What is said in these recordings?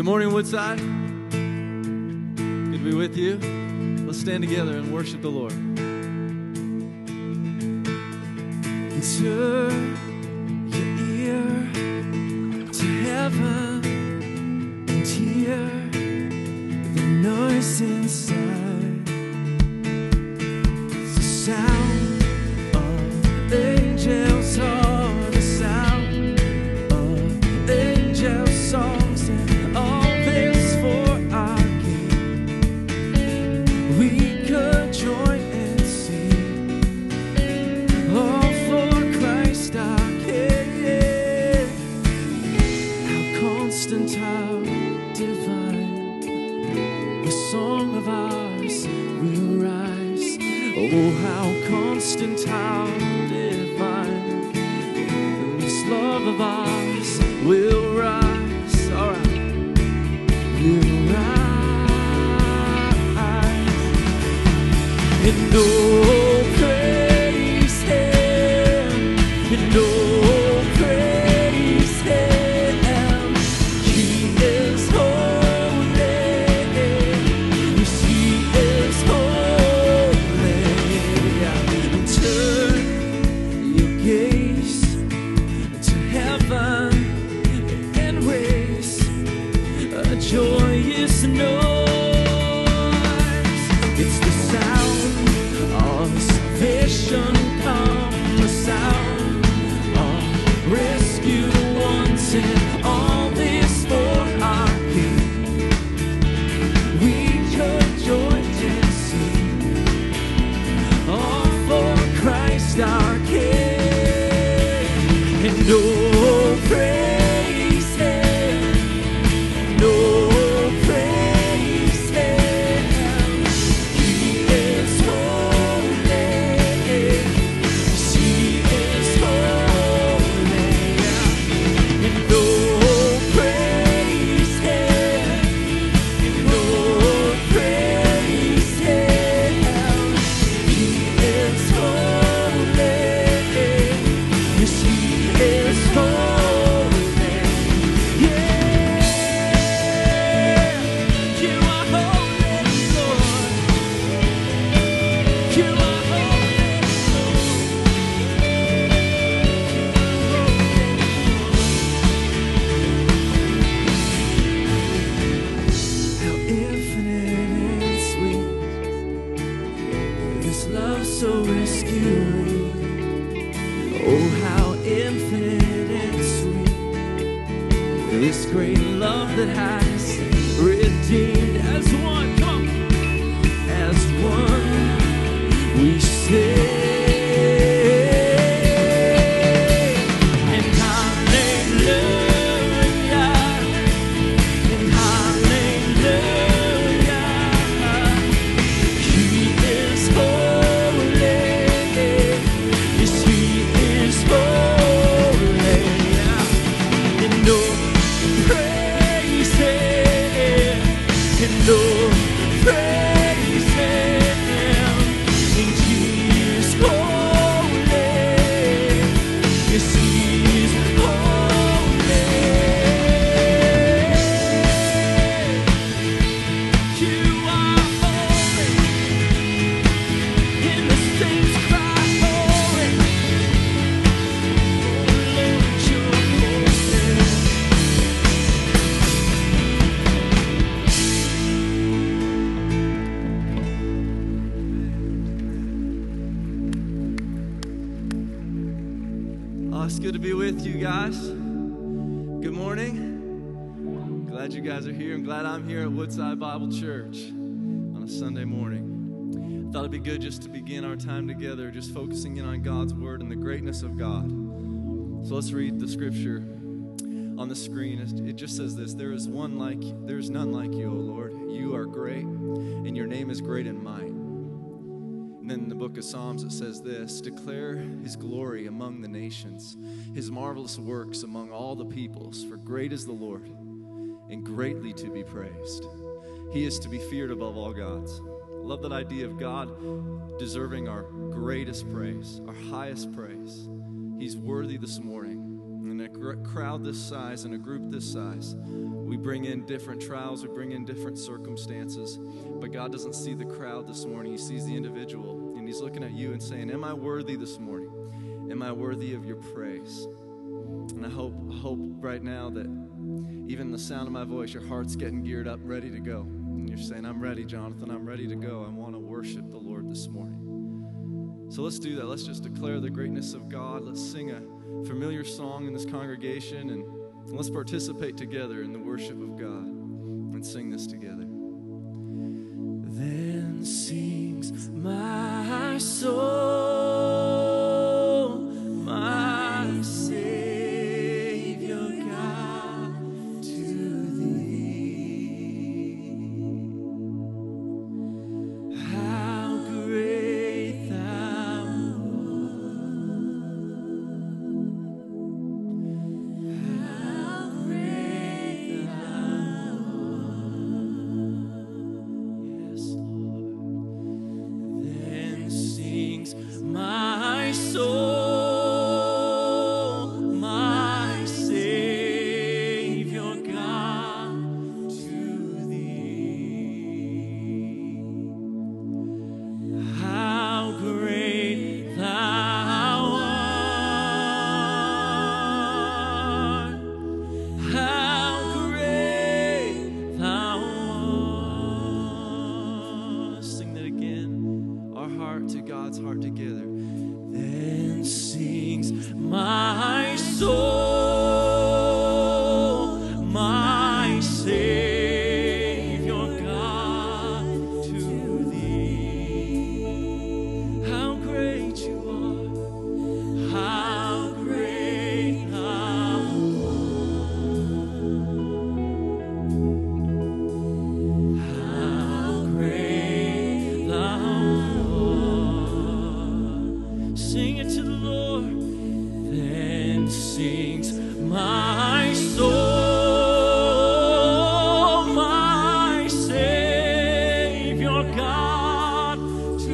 morning, Woodside. Good to be with you. Let's stand together and worship the Lord. Turn your ear to heaven and hear the noise inside. It's the sound of angels, or the sound of angels' songs, and all this for our King. We could join and sing, all for Christ our King. How constant, how divine, the song of ours will rise. Oh, how constant, how divine, this love of ours will rise. All right, will rise. And oh, praise Him, and oh, praise Him. He is holy, yes, He is holy. And turn your gaze to heaven and raise a joyous noise. It's the sound of salvation come, the sound of rescued ones, and all this for our King. We could join and sing, all for Christ our King. And oh, praise Him, and oh, praise Him. He is holy, yes, He is holy. And oh, praise Him, and oh, praise Him. He is holy, yes, He is holy. Yeah, you are holy, Lord. You are holy, Lord. How infinite and sweet, this love so rescuing. Oh, how infinite and sweet, this great love that has redeemed. As one, come on, as one we say. And hallelujah, and hallelujah. He is holy, yes, He is holy. And oh, praise Him, and oh, praise Him. And He is holy, yes, He is holy. You are holy, and the saints cry holy. Oh Lord, you're holy. Oh, it's good to be with you guys. Good morning. Glad you guys are here. I'm glad I'm here at Woodside Bible Church on a Sunday morning. I thought it'd be good just to begin our time together, just focusing in on God's Word and the greatness of God. So let's read the scripture on the screen. It just says this: there is none like you, O Lord. You are great, and your name is great in might. And then in the book of Psalms it says this: declare His glory among the nations, His marvelous works among all the peoples. For great is the Lord, and greatly to be praised. He is to be feared above all gods. I love that idea of God deserving our greatest praise, our highest praise. He's worthy this morning. In a crowd this size, in a group this size, we bring in different trials, we bring in different circumstances. But God doesn't see the crowd this morning. He sees the individual. And He's looking at you and saying, am I worthy this morning? Am I worthy of your praise? And I hope right now that even the sound of my voice, your heart's getting geared up, ready to go. And you're saying, I'm ready, Jonathan. I'm ready to go. I want to worship the Lord this morning. So let's do that. Let's just declare the greatness of God. Let's sing a familiar song in this congregation, and let's participate together in the worship of God and sing this together. Then sings my soul, my Savior God, to Thee. How great Thou my soul, my Savior God, to Thee. How great Thou art, how great Thou art. Sing that again, our heart to God's heart together. Then sings my soul, my Savior God, to Thee. How great You are, how great Thou art, how great Thou art. Sing it to the Lord. Then sings my soul, my Savior God, to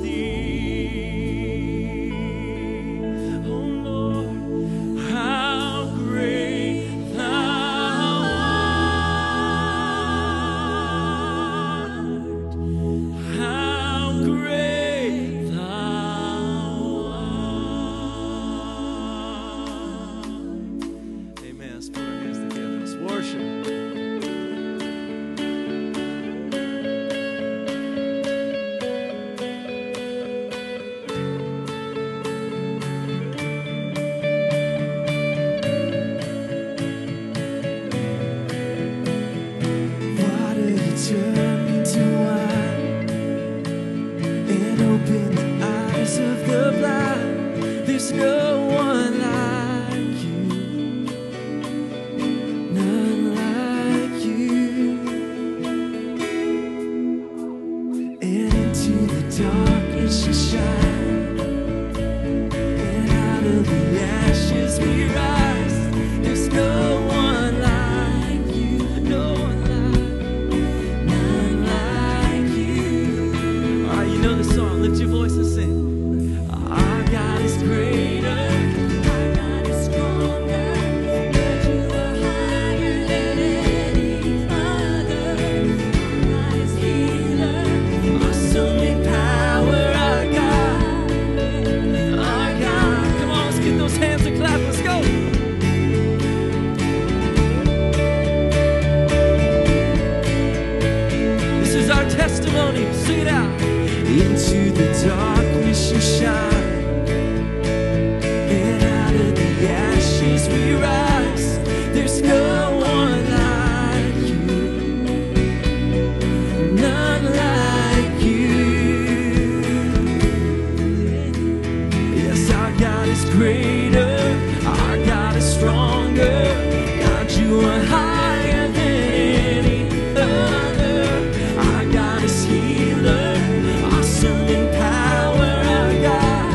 Thee. Oh Lord, how great Thou art, how great Thou art. Amen. Let's put our hands together. Let's worship. Water you turn into wine and open the eyes of the blind. There's no one like You, none like You. And into the darkness You shine, and out of the ashes we rise. There's no one like You, no one like, none like You. All right, you know the song. Lift your voice and sing. Our God is greater. Our God is stronger. God, You are higher than any other. Our God is healer. Awesome in power. Our God. Our God. Come on, let's get those hands and clap. Let's go. This is our testimony. Sing it out. Into the darkness You shine, and out of the ashes we rise. There's no one like You, none like You. Yes, our God is greater, our God is stronger. God, You are higher than any other. Our God is healer, awesome in power. Our God,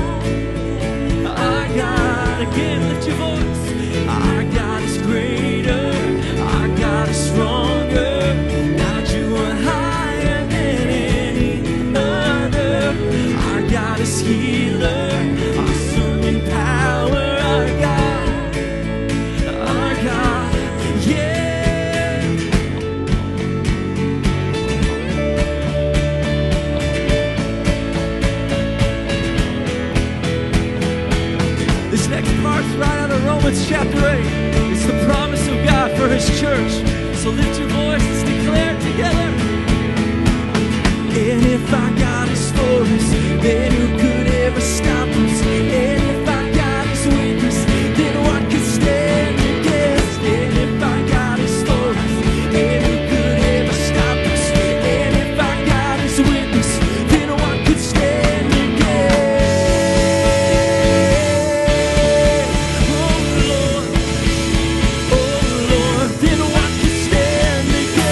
again, lift your voice. Our God is greater, our God is stronger. God, You are higher than any other. Our God is healer, awesome in power. Romans chapter 8. It's the promise of God for His church. So lift your voice, let's declare it together. And if our God is for us, then who could ever stop us? And if our God is with us, then what could stand against? And if our God is for us, then who could ever stop us? And if our God is with us, then what could stand against? Oh Lord, then what could stand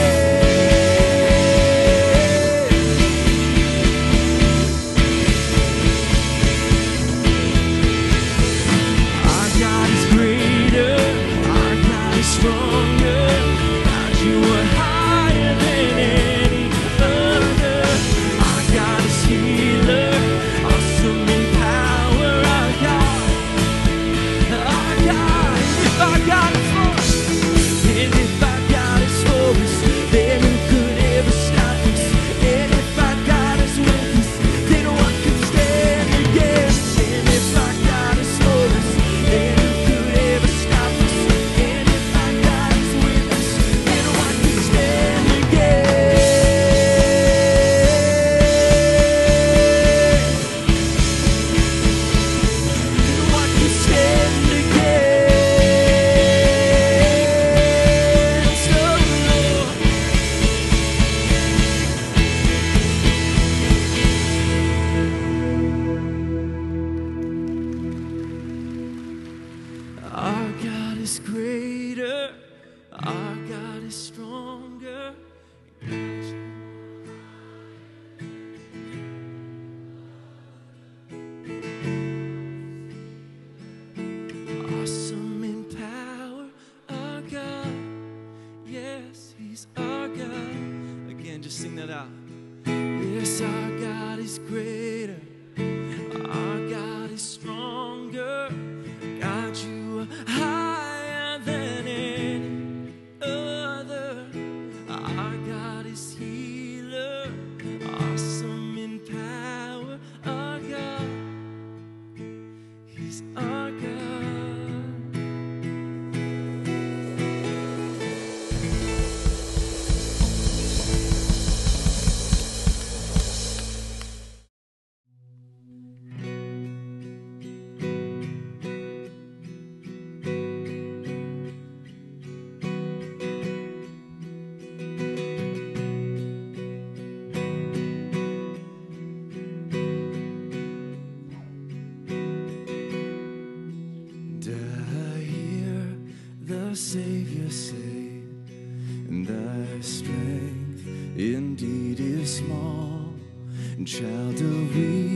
Savior say, and thy strength indeed is small, and child of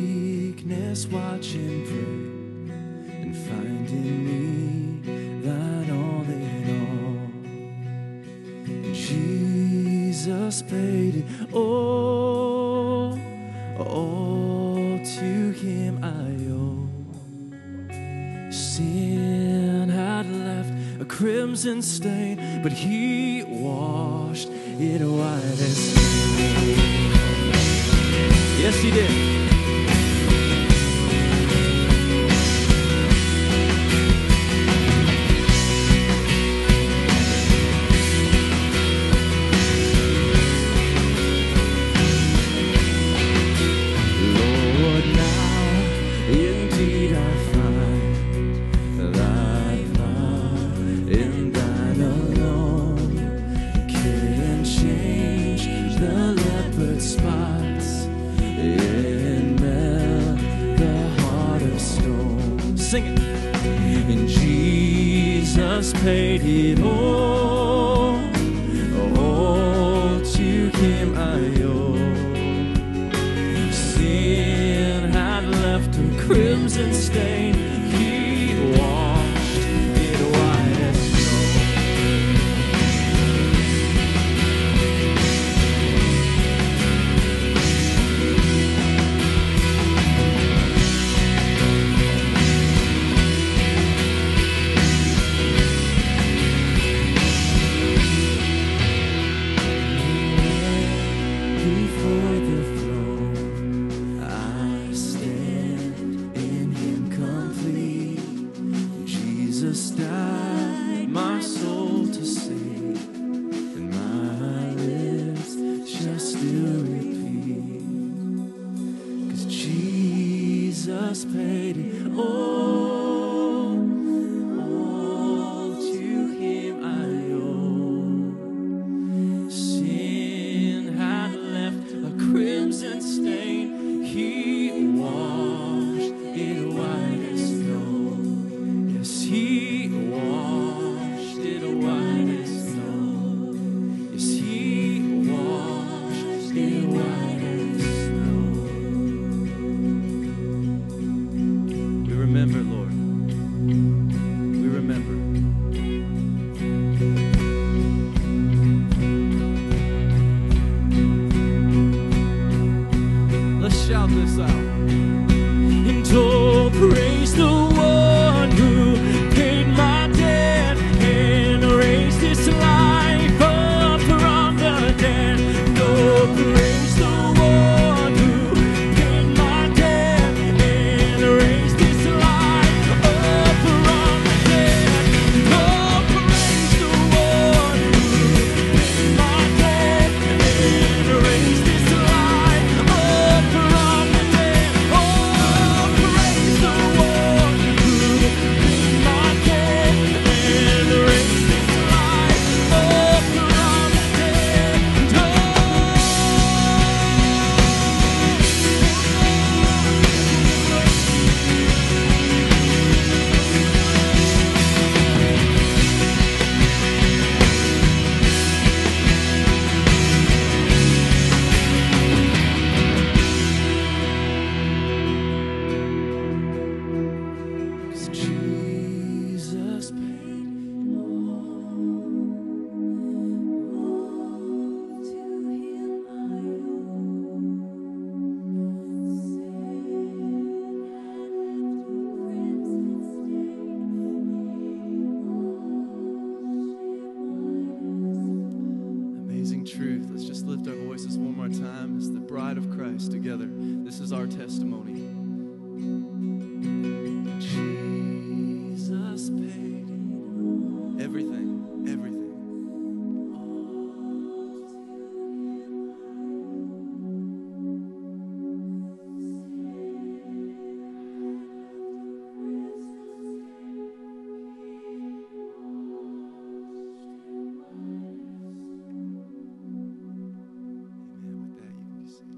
weakness watch and pray, and find in me thine all in all. Jesus paid it all to Him I owe. Sin had left a crimson stain, but He washed it white as snow. Yes, He did. Lord, now indeed I find thy love in thine alone can change the leopard spots and melt the heart of stone. Sing it. And Jesus paid it all to Him I owe. Sin had left a crimson stain, He washed it white as snow. Before the throne I stand in Him complete. Jesus died my soul to save, and my lips shall still repeat, 'cause Jesus paid it all to him I owe. Sin had left a crimson stain, he washed it white as snow. Yes, he washed it white as snow. Yes, he washed it white as snow. We remember, Lord. We remember. Let's shout this out. And oh, praise the one who paid my debt and raised this life up from the dead. And oh, praise the one who paid my debt and raised this life up from the dead. And oh, praise the one who paid my debt and raised this life up from the dead. Oh, praise the one who paid my debt and raised this life up from the dead. And Cause Jesus paid Amazing truth. Let's just lift our voices one more time as the bride of Christ together. This is our testimony. Jesus paid everything, everything. Amen. With that, you can be seated.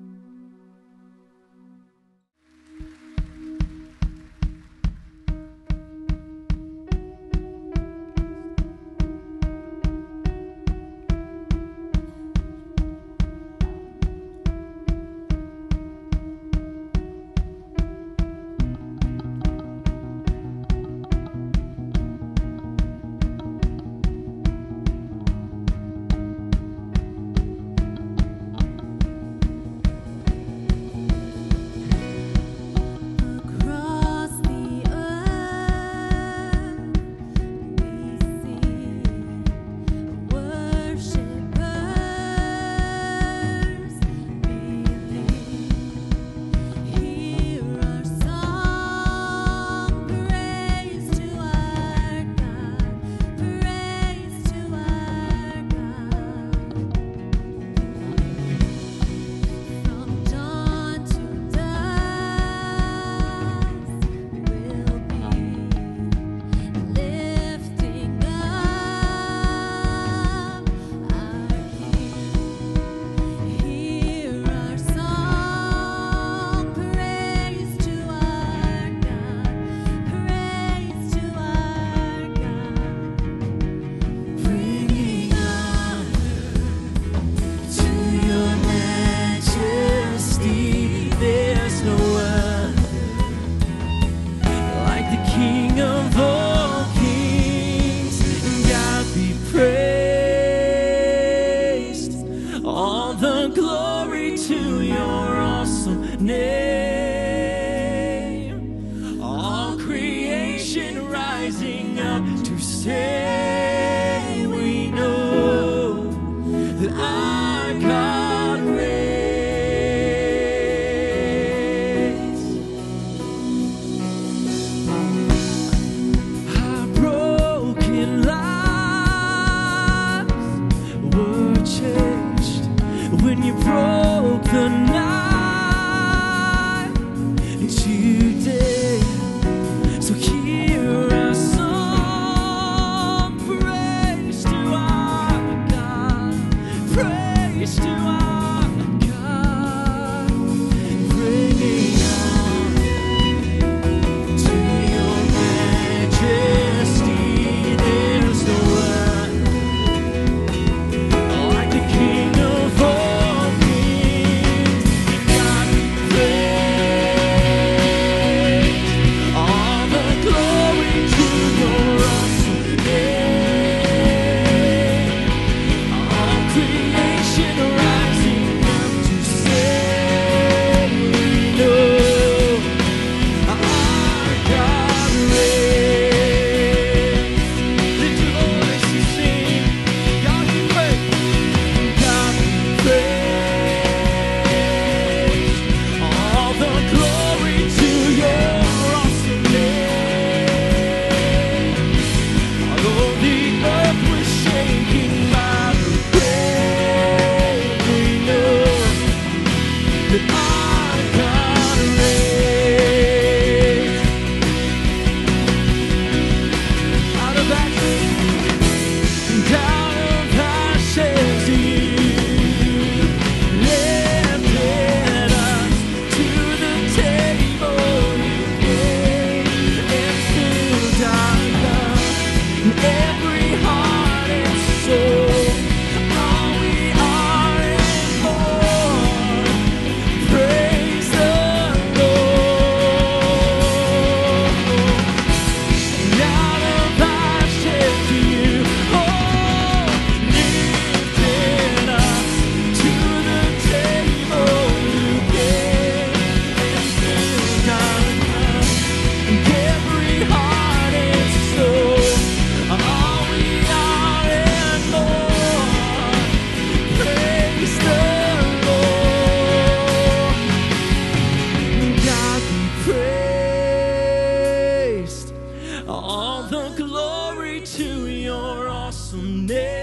Across the earth we see worshipers believe. Hear our song, praise to our God, praise to our God. From dawn to dusk we'll be lifting up our King. Hear our song, praise to our God, praise to our God. Bringing honor to your majesty, There's no one like the King of all kings. God be praised. All the glory to your awesome name. All creation rising up to say, we know that our God reigns. I the glory to your awesome name.